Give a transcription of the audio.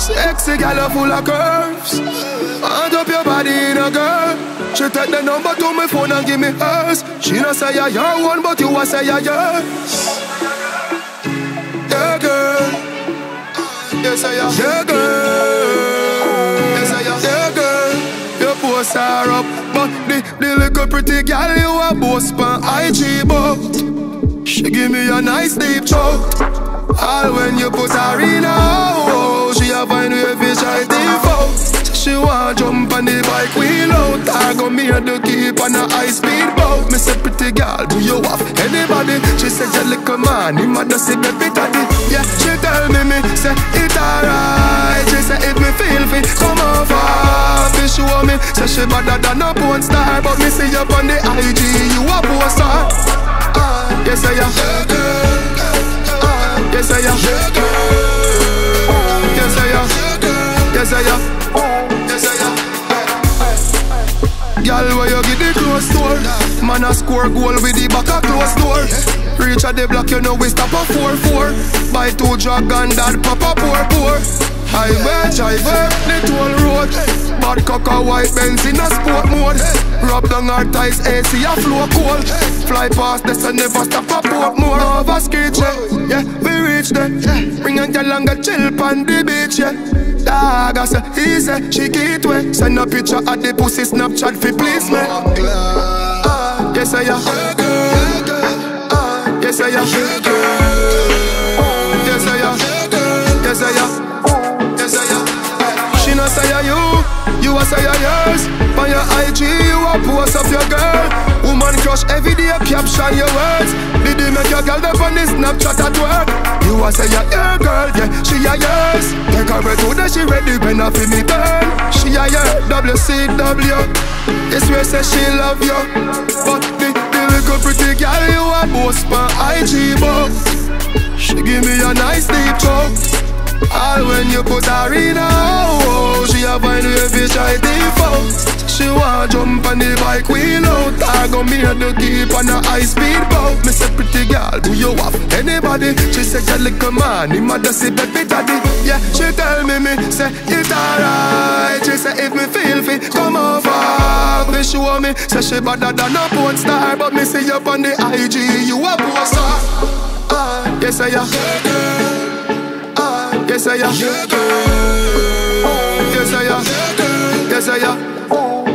Sexy gal full of curves. Hand up your body in a girl. She take the number to my phone and give me hers. She not say you're your one, but you a say you're yours. Yeah, girl. Yes, I am. Yeah, girl. Yes, I am. Yeah, girl. You post her up, but the little pretty girl you a boast pan IG, but she give me a nice deep choke. All when you put her in a hole, she a find way fi try default. She want jump on the bike wheel out. I go me and the keep on a high speed boat. Me say pretty girl, do you have anybody? She said you little man, him a just say baby daddy. Yeah, she tell me say it alright. She say if me feel fit, come over. She show me, say she better than a porn star. But me see you on the IG, you a poster. Yes I am. Yes I am. Yes I am. Yes I am. Yes I am. Girl, where you get the close door? Man a score goal with the back a close door. Reach at the block, you know we stop a 4-4. Buy 2 dragon, that pop a pour. Highway driver, the toll road. Bad cock a white Benz in a sport mode. Rub down our ties, AC a flow cold. Fly past this and never stop a port more. Over skate, yeah, we reach there. Bring a girl and get chill on the beach, yeah. Dog, I say, he say, she get way. Send a picture at the pussy Snapchat fi please me. Yes I am. Yes I am. Yes I am. Yes I am. Yes I am. She no say you a say yours. On your IG you a post up your girl. Woman crush every day, caption your words. Did you make your girl up on this Snapchat at work? You a say your girl, yeah, she a yours. Take her to the she ready when I feel me turn. She a your WCW. This way say she love you. But the little pretty girl you a post on IG, but she give me a nice deep choke. All when you put her in a hole, she a find way fi try default. She want jump on the bike wheel out. I go me and the keep on a high speed boat. Me say pretty girl, do you have anybody? She say you little man, him a just say baby daddy. Yeah, she tell me say it alright. She say if me feel fit, come over. Me show me, say she better than a porn star. But me see you on the IG, you a poster. Yes I am. Yes I am. Yes I am. Yes I am.